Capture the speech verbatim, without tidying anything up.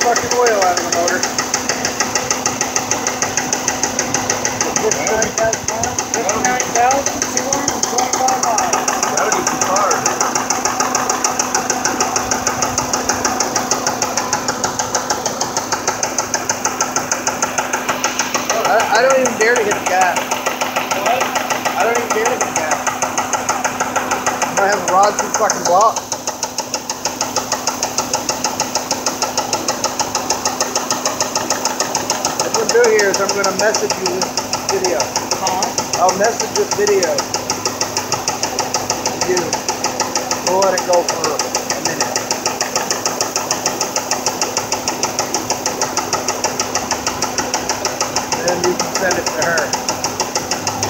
fucking oil out of the motor. fifty-nine thousand two hundred twenty-five miles. That'll get you far. I, I don't even dare to hit the gas. What? I don't even dare to hit the gas. I'm gonna have a rod through the fucking block. What I'm gonna do here is I'm gonna message you this video. Huh? I'll message this video. You. We'll let it go for a minute. Then you can send it to her.